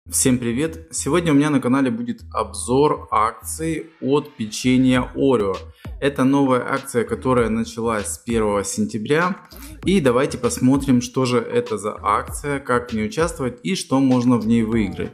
Всем привет! Сегодня у меня на канале будет обзор акций от печенья Орео. Это новая акция, которая началась с 1 сентября. И давайте посмотрим, что же это за акция, как в ней участвовать и что можно в ней выиграть.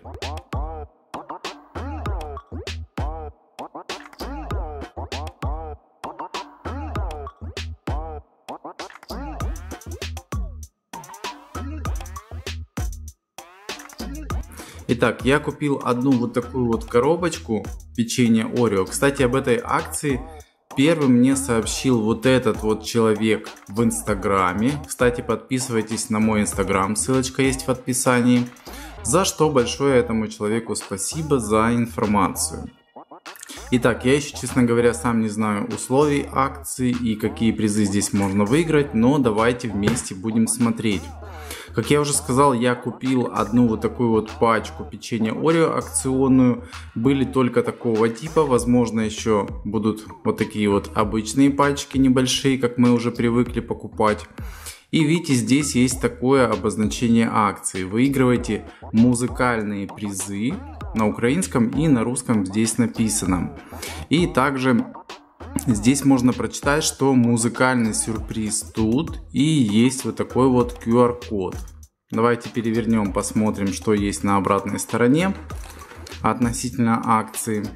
Итак, я купил одну вот такую вот коробочку печенья Орео. Кстати, об этой акции первым мне сообщил вот этот вот человек в Инстаграме. Кстати, подписывайтесь на мой Инстаграм, ссылочка есть в описании. За что большое этому человеку спасибо за информацию. Итак, я еще, честно говоря, сам не знаю условий акции и какие призы здесь можно выиграть, но давайте вместе будем смотреть. Как я уже сказал, я купил одну вот такую вот пачку печенья Орео акционную. Были только такого типа, возможно еще будут вот такие вот обычные пачки небольшие, как мы уже привыкли покупать. И видите, здесь есть такое обозначение акции. Выигрывайте музыкальные призы на украинском и на русском здесь написано. И также здесь можно прочитать, что музыкальный сюрприз тут и есть вот такой вот QR-код. Давайте перевернем, посмотрим, что есть на обратной стороне относительно акции.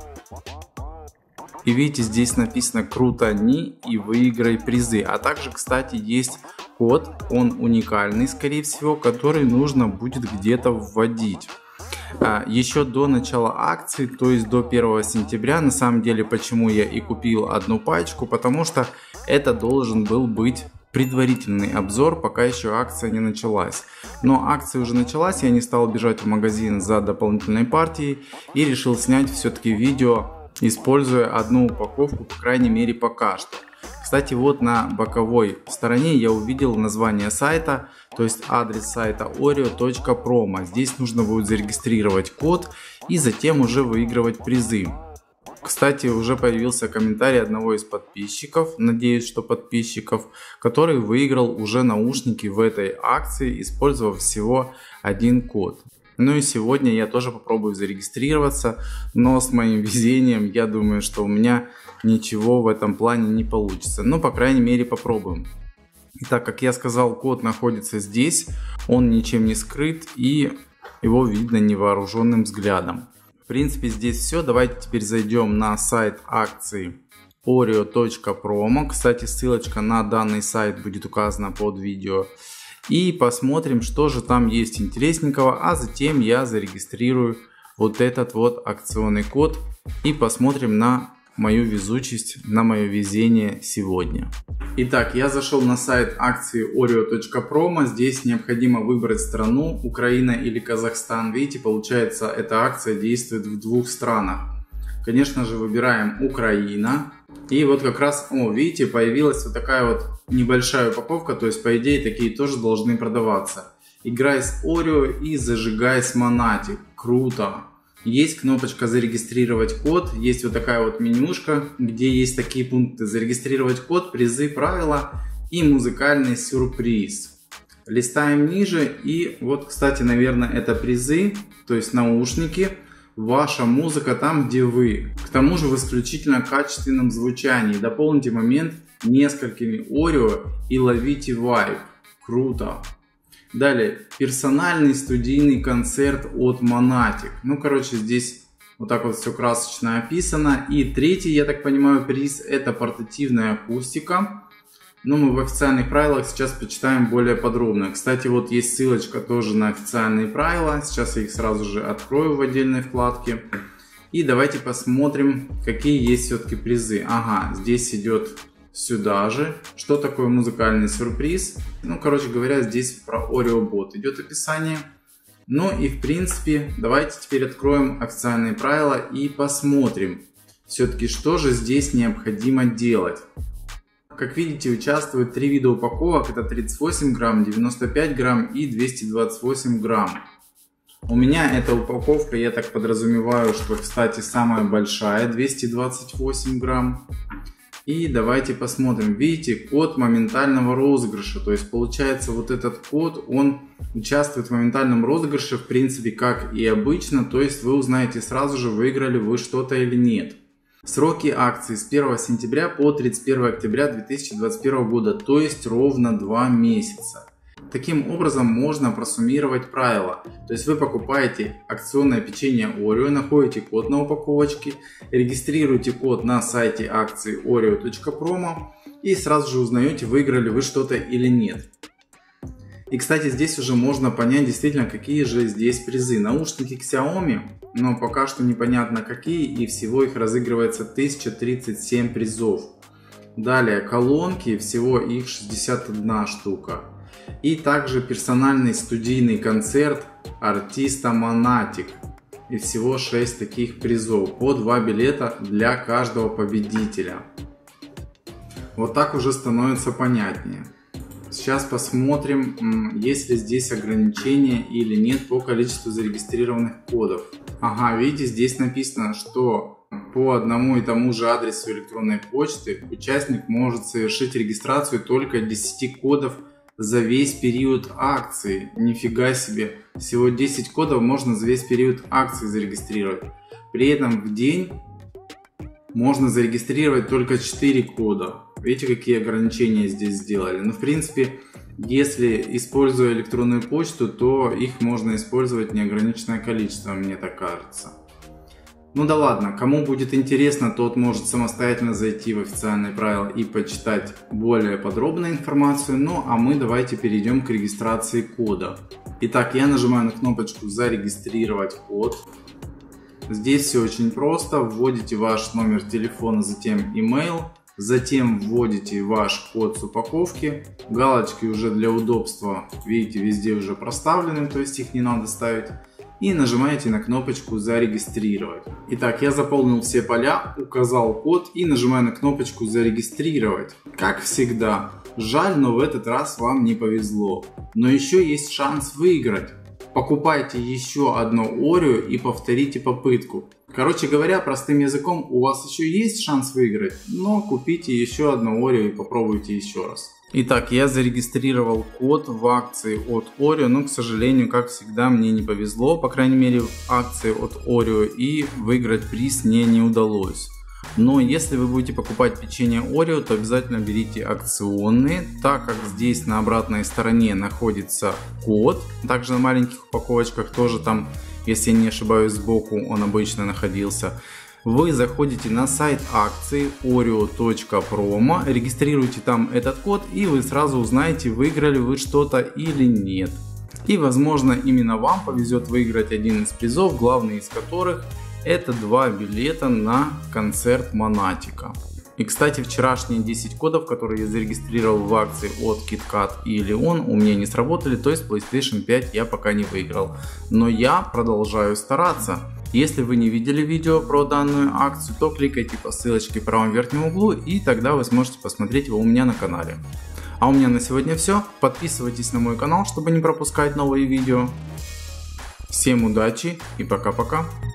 И видите, здесь написано «Крутани и выиграй призы». А также, кстати, есть код, он уникальный, скорее всего, который нужно будет где-то вводить. Еще до начала акции, то есть до 1 сентября, на самом деле, почему я и купил одну пачку, потому что это должен был быть предварительный обзор, пока еще акция не началась. Но акция уже началась, я не стал бежать в магазин за дополнительной партией и решил снять все-таки видео, используя одну упаковку, по крайней мере пока что. Кстати, вот на боковой стороне я увидел название сайта, то есть адрес сайта oreo.promo. Здесь нужно будет зарегистрировать код и затем уже выигрывать призы. Кстати, уже появился комментарий одного из подписчиков, надеюсь, что подписчиков, который выиграл уже наушники в этой акции, использовав всего один код. Ну и сегодня я тоже попробую зарегистрироваться, но с моим везением я думаю, что у меня ничего в этом плане не получится. Но по крайней мере попробуем. Итак, как я сказал, код находится здесь, он ничем не скрыт и его видно невооруженным взглядом. В принципе, здесь все. Давайте теперь зайдем на сайт акции oreo.promo. Кстати, ссылочка на данный сайт будет указана под видео. И посмотрим, что же там есть интересненького, а затем я зарегистрирую вот этот вот акционный код и посмотрим на мою везучесть, на мое везение сегодня. Итак, я зашел на сайт акции oreo.promo. Здесь необходимо выбрать страну, Украина или Казахстан. Видите, получается, эта акция действует в двух странах. Конечно же, выбираем Украина. И вот как раз, видите, появилась вот такая вот небольшая упаковка. То есть, по идее, такие тоже должны продаваться. Играй с Орео и зажигай с Монатик. Круто! Есть кнопочка «Зарегистрировать код», есть вот такая вот менюшка, где есть такие пункты: зарегистрировать код, призы, правила и музыкальный сюрприз. Листаем ниже и вот, кстати, наверное, это призы, то есть наушники, ваша музыка там, где вы. К тому же в исключительно качественном звучании. Дополните момент несколькими Орео и ловите вайб. Круто! Далее, персональный студийный концерт от Монатик. Ну, короче, здесь вот так вот все красочно описано. И третий, я так понимаю, приз — это портативная акустика. Но мы в официальных правилах сейчас почитаем более подробно. Кстати, вот есть ссылочка тоже на официальные правила. Сейчас я их сразу же открою в отдельной вкладке. И давайте посмотрим, какие есть все-таки призы. Ага, здесь идет сюда же. Что такое музыкальный сюрприз? Ну, короче говоря, здесь про Oreo Bot идет описание. Ну и в принципе, давайте теперь откроем официальные правила и посмотрим, все-таки что же здесь необходимо делать. Как видите, участвуют три вида упаковок. Это 38 грамм, 95 грамм и 228 грамм. У меня эта упаковка, я так подразумеваю, что, кстати, самая большая, 228 грамм. И давайте посмотрим. Видите, код моментального розыгрыша. То есть получается вот этот код, он участвует в моментальном розыгрыше, в принципе, как и обычно. То есть вы узнаете сразу же, выиграли вы что-то или нет. Сроки акции с 1 сентября по 31 октября 2021 года. То есть ровно 2 месяца. Таким образом можно просуммировать правила. То есть вы покупаете акционное печенье Oreo, находите код на упаковочке, регистрируете код на сайте акции oreo.promo и сразу же узнаете, выиграли вы что-то или нет. И, кстати, здесь уже можно понять действительно, какие же здесь призы. Наушники Xiaomi, но пока что непонятно какие, и всего их разыгрывается 1037 призов. Далее колонки, всего их 61 штука. И также персональный студийный концерт артиста Monatic. И всего 6 таких призов. По 2 билета для каждого победителя. Вот так уже становится понятнее. Сейчас посмотрим, есть ли здесь ограничения или нет по количеству зарегистрированных кодов. Ага, видите, здесь написано, что по одному и тому же адресу электронной почты участник может совершить регистрацию только 10 кодов за весь период акции. Нифига себе, всего 10 кодов можно за весь период акции зарегистрировать. При этом в день можно зарегистрировать только 4 кода. Видите, какие ограничения здесь сделали. Но в принципе, если используя электронную почту, то их можно использовать неограниченное количество, мне так кажется. Ну да ладно, кому будет интересно, тот может самостоятельно зайти в официальные правила и почитать более подробную информацию. Ну а мы давайте перейдем к регистрации кода. Итак, я нажимаю на кнопочку «Зарегистрировать код». Здесь все очень просто. Вводите ваш номер телефона, затем email, затем вводите ваш код с упаковки. Галочки уже для удобства, видите, везде уже проставлены, то есть их не надо ставить. И нажимаете на кнопочку «Зарегистрировать». Итак, я заполнил все поля, указал код и нажимаю на кнопочку «Зарегистрировать». Как всегда, жаль, но в этот раз вам не повезло. Но еще есть шанс выиграть. Покупайте еще одно Oreo и повторите попытку. Короче говоря, простым языком, у вас еще есть шанс выиграть, но купите еще одно Oreo и попробуйте еще раз. Итак, я зарегистрировал код в акции от Oreo, но, к сожалению, как всегда, мне не повезло, по крайней мере, в акции от Oreo, и выиграть приз мне не удалось. Но если вы будете покупать печенье Oreo, то обязательно берите акционные, так как здесь на обратной стороне находится код. Также на маленьких упаковочках тоже там, если я не ошибаюсь, сбоку он обычно находился. Вы заходите на сайт акции oreo.promo, регистрируете там этот код, и вы сразу узнаете, выиграли вы что-то или нет. И возможно именно вам повезет выиграть один из призов, главный из которых это 2 билета на концерт Monatic. И, кстати, вчерашние 10 кодов, которые я зарегистрировал в акции от KitKat и Leon, у меня не сработали, то есть PlayStation 5 я пока не выиграл. Но я продолжаю стараться. Если вы не видели видео про данную акцию, то кликайте по ссылочке в правом верхнем углу, и тогда вы сможете посмотреть его у меня на канале. А у меня на сегодня все. Подписывайтесь на мой канал, чтобы не пропускать новые видео. Всем удачи и пока-пока.